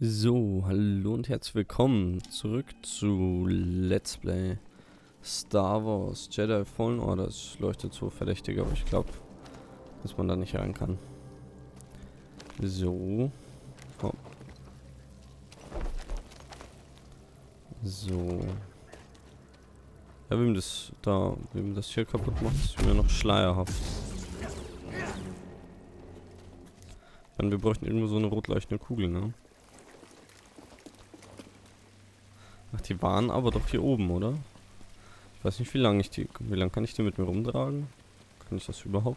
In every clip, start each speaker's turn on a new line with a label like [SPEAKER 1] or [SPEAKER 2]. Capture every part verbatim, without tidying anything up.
[SPEAKER 1] So, hallo und herzlich willkommen zurück zu Let's Play Star Wars Jedi Fallen Order. Es leuchtet so verdächtig, aber ich glaube, dass man da nicht rein kann. So. Oh. So. Ja, wem das da, wem das hier kaputt macht, ist mir noch schleierhaft. Dann wir bräuchten irgendwo so eine rot leuchtende Kugel, ne? Ach, die waren aber doch hier oben, oder? Ich weiß nicht, wie lange ich die. Wie lange kann ich die mit mir rumtragen? Kann ich das überhaupt?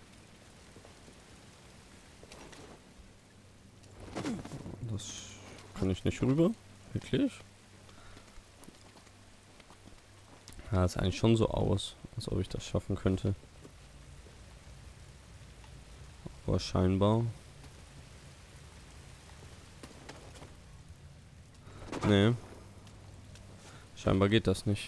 [SPEAKER 1] Das kann ich nicht rüber. Wirklich? Ja, ist eigentlich schon so aus, als ob ich das schaffen könnte. Aber scheinbar. Nee. Scheinbar geht das nicht.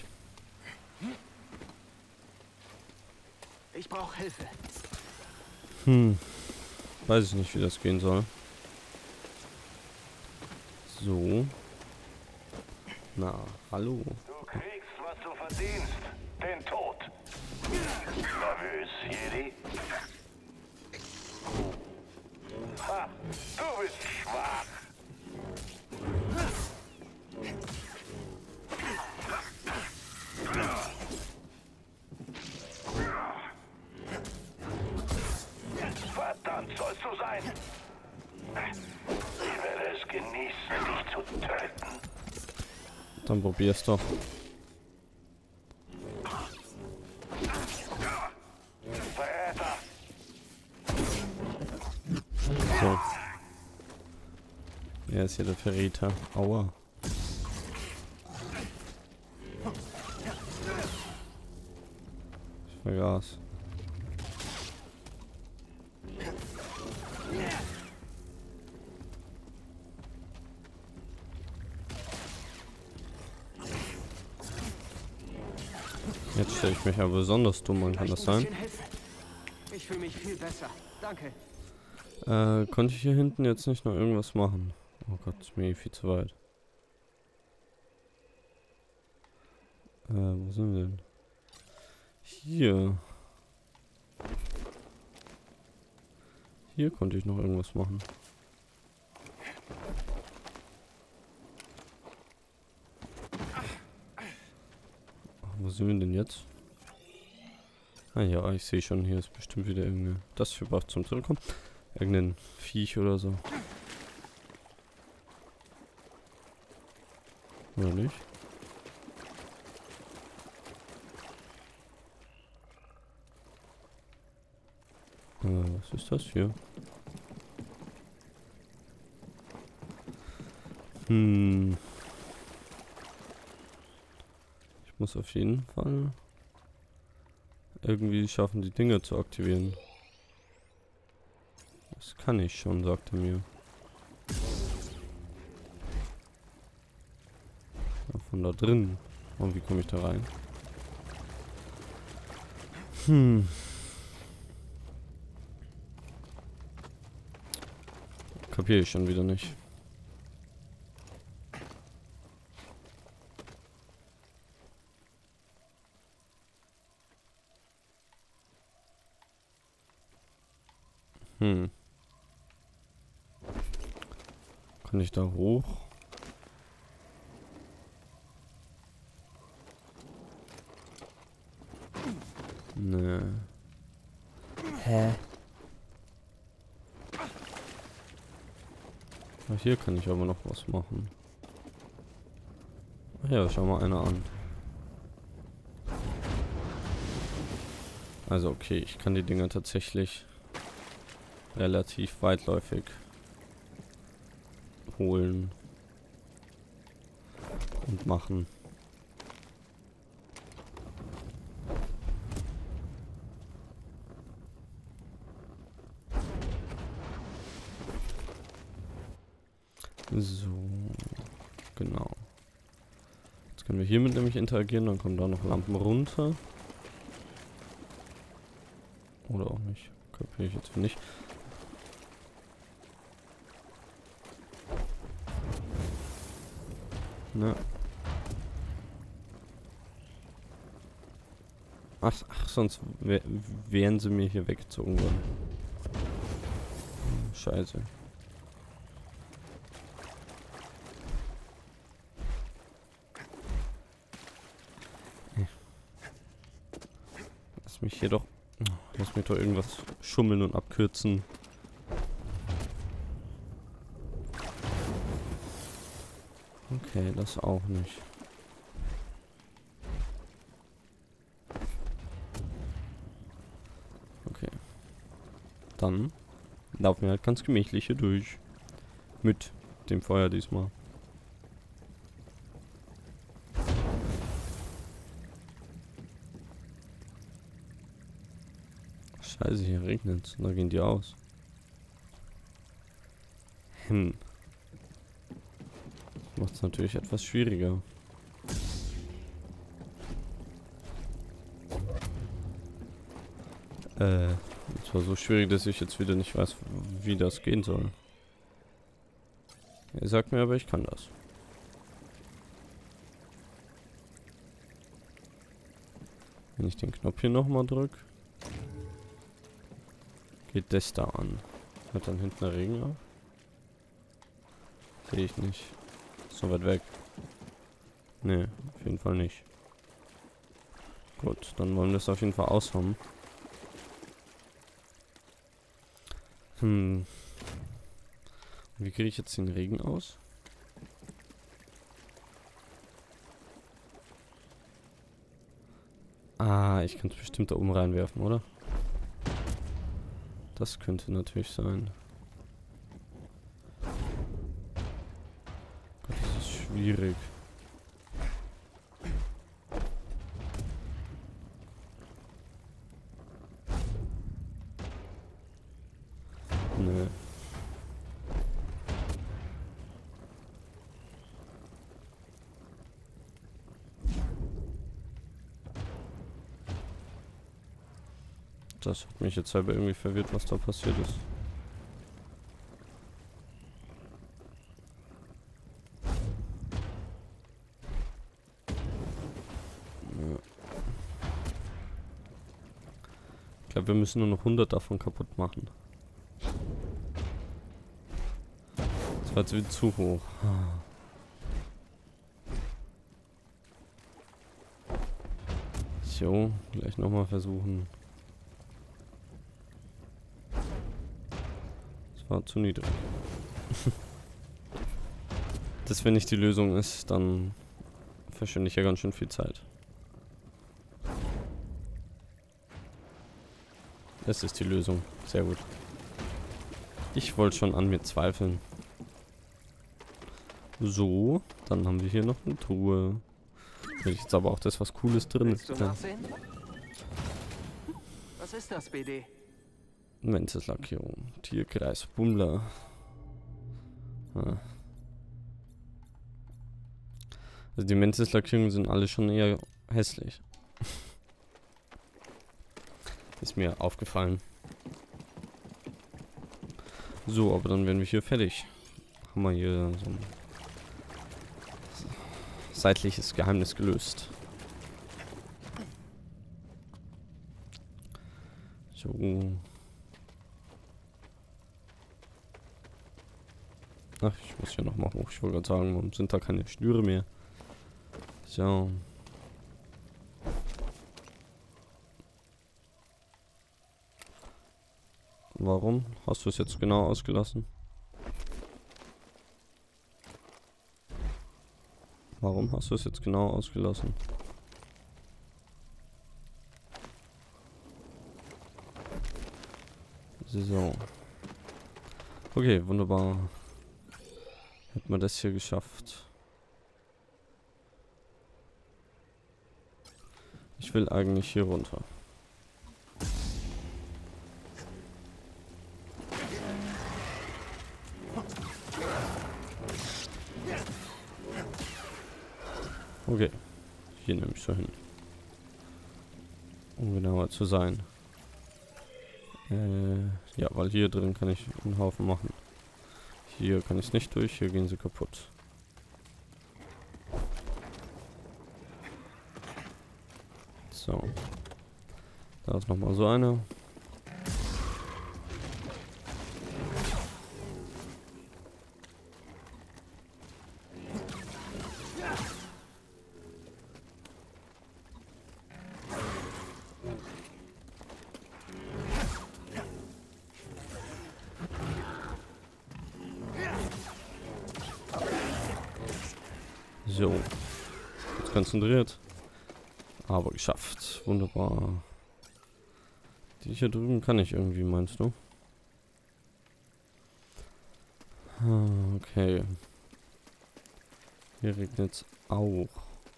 [SPEAKER 2] Ich brauche Hilfe.
[SPEAKER 1] Hm. Weiß ich nicht, wie das gehen soll. So. Na, hallo.
[SPEAKER 3] Du kriegst, was du verdienst. Den Tod. Nervös, Jedi? Ha! Du bist schwach. Verdammt sollst du sein. Ich werde es genießen, dich zu töten.
[SPEAKER 1] Dann probier's doch.
[SPEAKER 3] Verräter!
[SPEAKER 1] So. Er ist hier der Verräter. Aua. Ich vergaß. Jetzt stelle ich mich aber besonders dumm an, kann das sein?
[SPEAKER 2] Ich fühle mich viel besser. Danke.
[SPEAKER 1] Äh, konnte ich hier hinten jetzt nicht noch irgendwas machen? Oh Gott, ist mir viel zu weit. Äh, wo sind wir denn? Hier. Hier konnte ich noch irgendwas machen. Ach, wo sind wir denn jetzt? Ah ja, ich sehe schon, hier ist bestimmt wieder irgendeine... Das für Buff zum Zurückkommen. Irgendein Viech oder so. Oder nicht? Äh, was ist das hier? Hm. Ich muss auf jeden Fall irgendwie schaffen, die Dinge zu aktivieren. Das kann ich schon, sagte mir. Ja, von da drin. Und wie komme ich da rein? Hm. Kapiere ich schon wieder nicht. Hm. Kann ich da hoch? Nee. Hä? Ach, hier kann ich aber noch was machen. Ach ja, schau mal einer an. Also okay, ich kann die Dinger tatsächlich relativ weitläufig holen und machen. So, genau. Jetzt können wir hiermit nämlich interagieren, dann kommen da noch Lampen runter. Oder auch nicht. Kapiere ich jetzt nicht. Ne. Ach, ach sonst wär, wären sie mir hier weggezogen worden. Scheiße. Lass mich hier doch... Lass mich doch irgendwas schummeln und abkürzen. Okay, das auch nicht. Okay. Dann laufen wir halt ganz gemächlich hier durch. Mit dem Feuer diesmal. Scheiße, hier regnet. Da gehen die aus. Hm. Macht es natürlich etwas schwieriger. Äh, es war so schwierig, dass ich jetzt wieder nicht weiß, wie das gehen soll. Ihr sagt mir aber, ich kann das. Wenn ich den Knopf hier nochmal drücke, geht das da an. Hört dann hinten der Regen auf? Sehe ich nicht. So weit weg. Ne, auf jeden Fall nicht. Gut, dann wollen wir das auf jeden Fall aushauen. Hm. Wie kriege ich jetzt den Regen aus? Ah, ich kann es bestimmt da oben reinwerfen, oder? Das könnte natürlich sein. Gott, das ist schwierig. Nee. Das hat mich jetzt selber irgendwie verwirrt, was da passiert ist. Ja. Ich glaube, wir müssen nur noch hundert davon kaputt machen. Das war jetzt wieder zu hoch. So, gleich nochmal versuchen. War zu niedrig. Das, wenn nicht die Lösung ist, dann verschwende ich ja ganz schön viel Zeit. Das ist die Lösung. Sehr gut. Ich wollte schon an mir zweifeln. So, dann haben wir hier noch eine Truhe. Will ich jetzt aber auch das, was Cooles drin ist.
[SPEAKER 2] Was ist das, B D?
[SPEAKER 1] Mentis-Lackierung. Tierkreis. Bummler. Ah. Also die Mentis-Lackierungen sind alle schon eher hässlich. Ist mir aufgefallen. So, aber dann werden wir hier fertig. Haben wir hier so ein seitliches Geheimnis gelöst. So. Ach, ich muss hier nochmal hoch. Ich wollte gerade sagen, warum sind da keine Schnüre mehr? So. Warum hast du es jetzt genau ausgelassen? Warum hast du es jetzt genau ausgelassen? So. Okay, wunderbar. Hat man das hier geschafft? Ich will eigentlich hier runter. Okay, hier nehme ich so hin. Um genauer zu sein. Äh, ja, weil hier drin kann ich einen Haufen machen. Hier kann ich es nicht durch, hier gehen sie kaputt. So. Da ist nochmal so eine. So. Jetzt konzentriert. Aber geschafft. Wunderbar. Die hier drüben kann ich irgendwie, meinst du? Okay. Hier regnet es auch.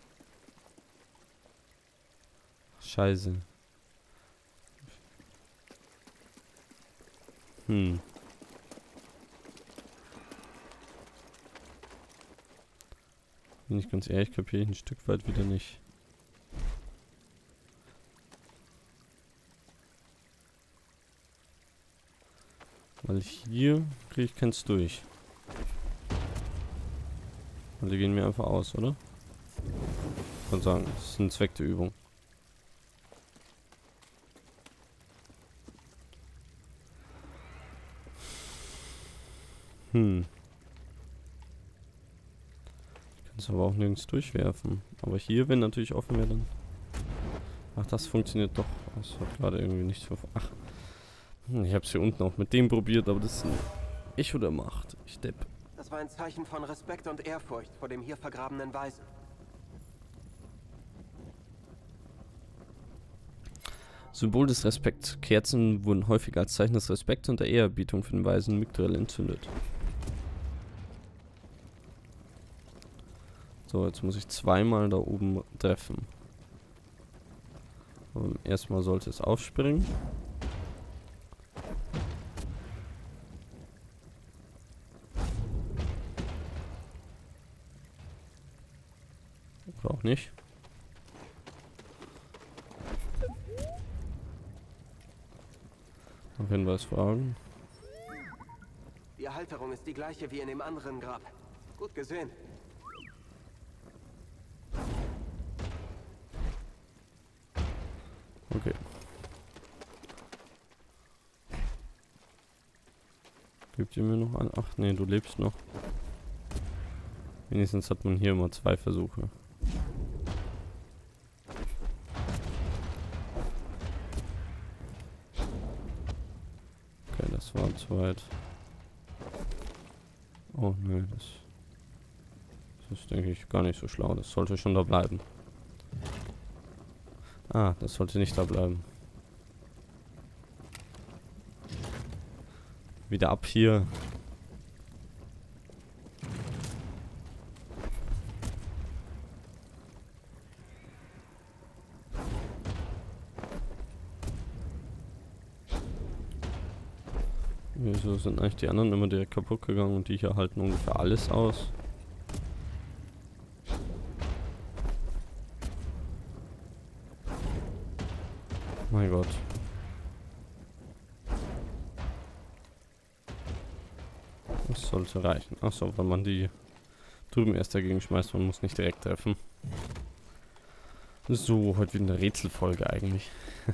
[SPEAKER 1] Scheiße. Hm. Bin ich ganz ehrlich, kapiere ich ein Stück weit wieder nicht. Weil hier kriege ich keins durch. Also gehen wir einfach aus, oder? Ich kann sagen, das ist ein Zweck der Übung. Hm. Ich kann es aber auch nirgends durchwerfen. Aber hier, wenn natürlich offen wäre, dann... Ach, das funktioniert doch. Das hat gerade irgendwie nicht so... Ach. Ich habe es hier unten auch mit dem probiert, aber das ist ein Echo der Macht. Ich depp.
[SPEAKER 2] Das war ein Zeichen von Respekt und Ehrfurcht vor dem hier vergrabenen Weisen.
[SPEAKER 1] Symbol des Respekts. Kerzen wurden häufig als Zeichen des Respekts und der Ehrerbietung für den Weisen Migdrel entzündet. So, jetzt muss ich zweimal da oben treffen. Aber erstmal sollte es aufspringen. Oder auch nicht. Noch Hinweis fragen.
[SPEAKER 2] Die Halterung ist die gleiche wie in dem anderen Grab. Gut gesehen.
[SPEAKER 1] Okay. Gibt ihr mir noch an? Ach nee, du lebst noch. Wenigstens hat man hier immer zwei Versuche. Okay, das war zu weit. Oh nö, das, das ist, denke ich, gar nicht so schlau. Das sollte schon da bleiben. Ah, das sollte nicht da bleiben. Wieder ab hier. Wieso sind eigentlich die anderen immer direkt kaputt gegangen und die hier halten ungefähr alles aus? Mein Gott. Das sollte reichen. Achso, weil man die drüben erst dagegen schmeißt, man muss nicht direkt treffen. So, heute wieder eine Rätselfolge eigentlich.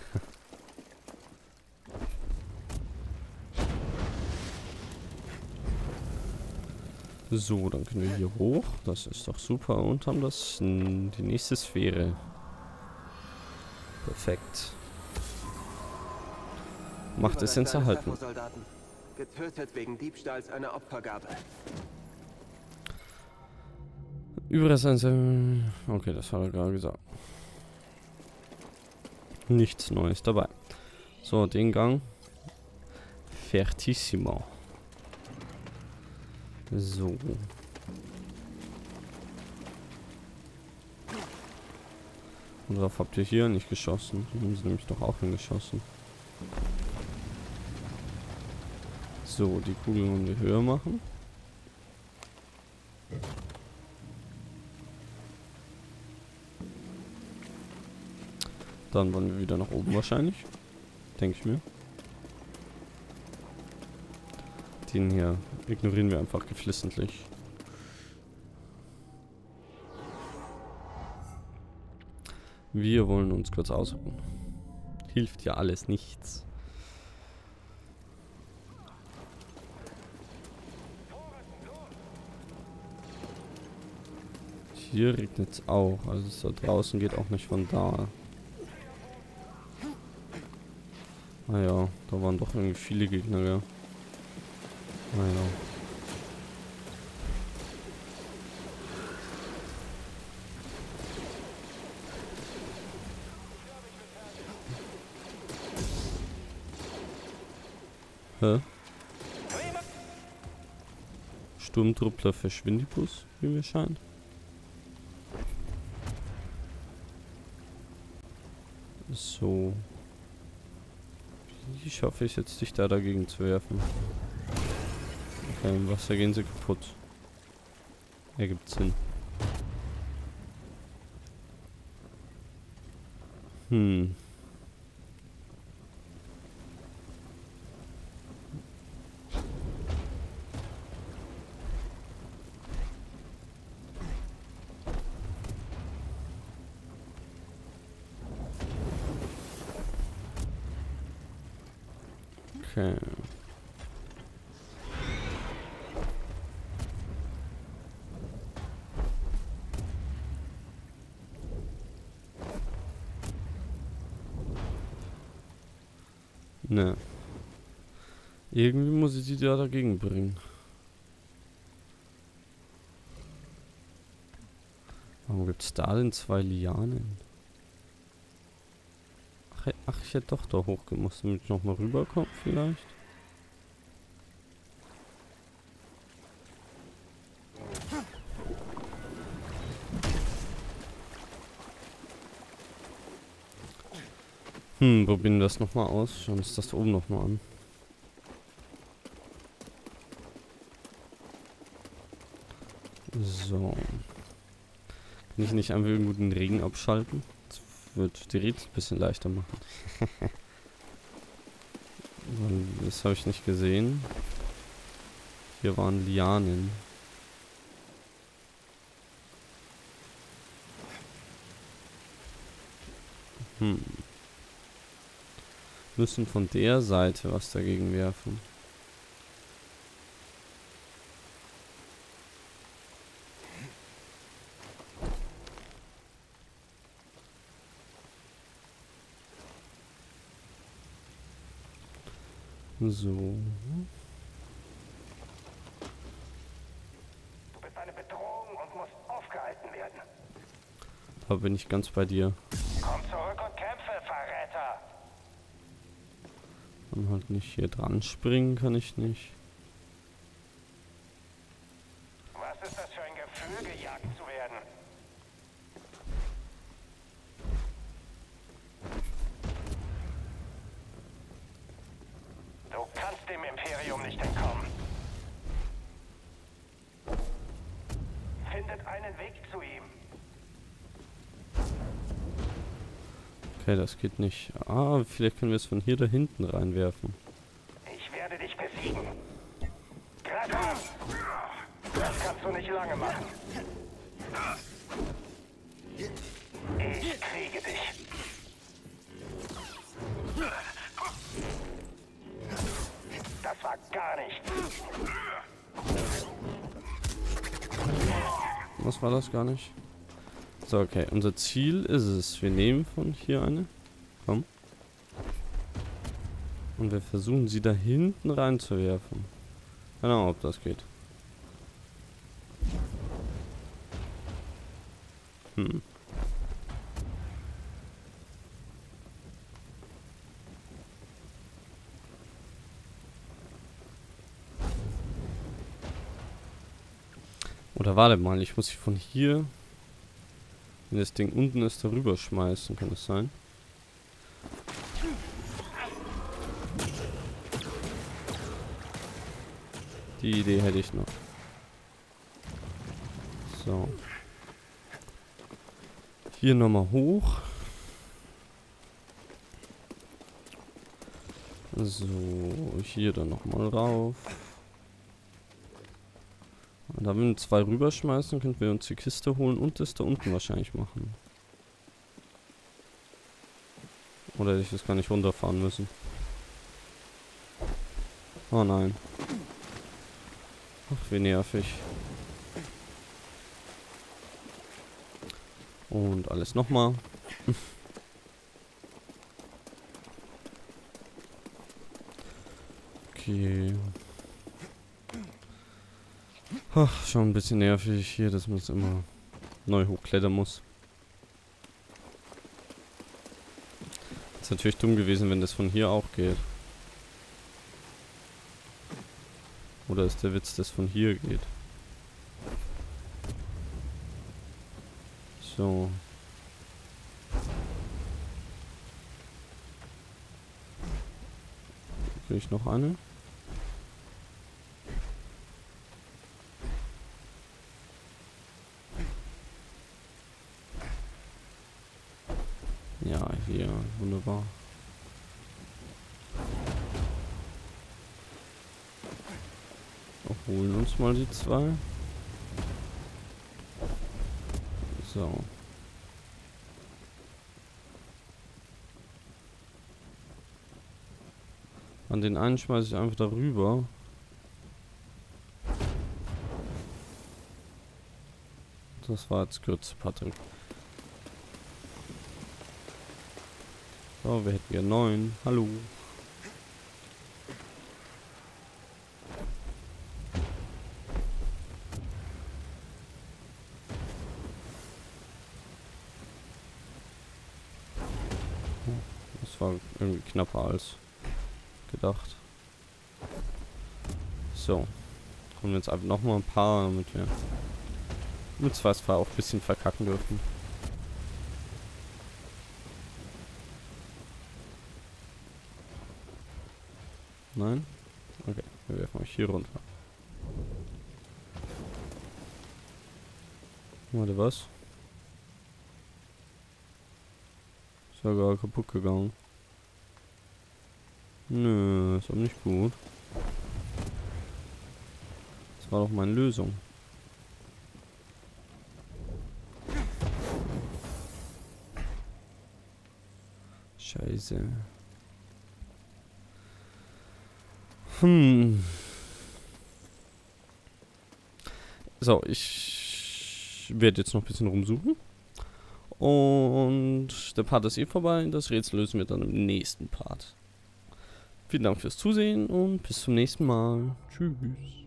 [SPEAKER 1] So, dann können wir hier hoch. Das ist doch super. Und haben das die nächste Sphäre. Perfekt. Macht es ins Erhalten.
[SPEAKER 2] Getötet wegen Diebstahls einer Opfergabe.
[SPEAKER 1] Überreste. Okay, das hat er gerade gesagt. Nichts Neues dabei. So, den Gang. Fertissimo. So. Und darauf habt ihr hier nicht geschossen. Hier haben sie nämlich doch auch hingeschossen. So, die Kugeln wollen wir höher machen. Dann wollen wir wieder nach oben wahrscheinlich. Denke ich mir. Den hier ignorieren wir einfach geflissentlich. Wir wollen uns kurz ausruhen. Hilft ja alles nichts. Hier regnet es auch, also so draußen geht auch nicht von da. Naja, da waren doch irgendwie viele Gegner, ja. Naja. Hä? Sturmtruppler Verschwindibus, wie mir scheint. So. Wie schaffe ich es jetzt, dich da dagegen zu werfen? Okay, im Wasser gehen sie kaputt. Ergibt Sinn. Hm. Okay. Ne. Irgendwie muss ich die da dagegen bringen. Warum gibt's da denn zwei Lianen? Ach, ach, ich hätte doch da hochgemusst, damit ich nochmal rüberkomme vielleicht. Hm, probieren wir das nochmal aus. Schauen uns das da oben nochmal an. So. Kann ich nicht einfach irgendwo den Regen abschalten? Das wird die Rätsel ein bisschen leichter machen. Das habe ich nicht gesehen. Hier waren Lianen. Hm. Müssen von der Seite was dagegen werfen. So.
[SPEAKER 3] Du bist eine Bedrohung und musst aufgehalten werden.
[SPEAKER 1] Da bin ich ganz bei dir.
[SPEAKER 3] Komm zurück und kämpfe, Verräter!
[SPEAKER 1] Kann halt nicht hier dran springen, kann ich nicht.
[SPEAKER 3] Was ist das für ein Gefühl, gejagt zu werden? Du kannst dem Imperium nicht entkommen. Findet einen Weg zu ihm.
[SPEAKER 1] Okay, das geht nicht. Ah, vielleicht können wir es von hier da hinten reinwerfen.
[SPEAKER 3] Ich werde dich besiegen. Greif an! Das kannst du nicht lange machen. Ich kriege dich. Das war gar nichts.
[SPEAKER 1] Was war das gar nicht? So, okay. Unser Ziel ist es. Wir nehmen von hier eine. Komm. Und wir versuchen sie da hinten reinzuwerfen. Keine Ahnung, ob das geht. Hm. Oder warte mal, ich muss sie von hier, wenn das Ding unten ist, darüber schmeißen, kann das sein? Die Idee hätte ich noch. So. Hier nochmal hoch. So, hier dann nochmal rauf. Und da, wenn wir zwei rüberschmeißen, könnten wir uns die Kiste holen und das da unten wahrscheinlich machen. Oder hätte ich das gar nicht runterfahren müssen? Oh nein. Ach, wie nervig. Und alles nochmal. Okay. Ach, schon ein bisschen nervig hier, dass man es immer neu hochklettern muss. Ist natürlich dumm gewesen, wenn das von hier auch geht. Oder ist der Witz, dass von hier geht? So. Kriege ich noch eine? Ja, hier, wunderbar. Wir holen uns mal die zwei. So. An den einen schmeiße ich einfach darüber. Das war jetzt Kürze, Patrick. So, wir hätten ja neun. Hallo. Das war irgendwie knapper als gedacht. So. Kommen wir jetzt einfach noch mal ein paar, damit wir mit zwei zwar auch ein bisschen verkacken dürfen. Nein? Okay, wir werfen euch hier runter. Warte, was? Ist ja gar kaputt gegangen. Nö, ist auch nicht gut. Das war doch meine Lösung. Scheiße. Hm. So, ich werde jetzt noch ein bisschen rumsuchen. Und der Part ist eh vorbei. Das Rätsel lösen wir dann im nächsten Part. Vielen Dank fürs Zusehen und bis zum nächsten Mal. Tschüss.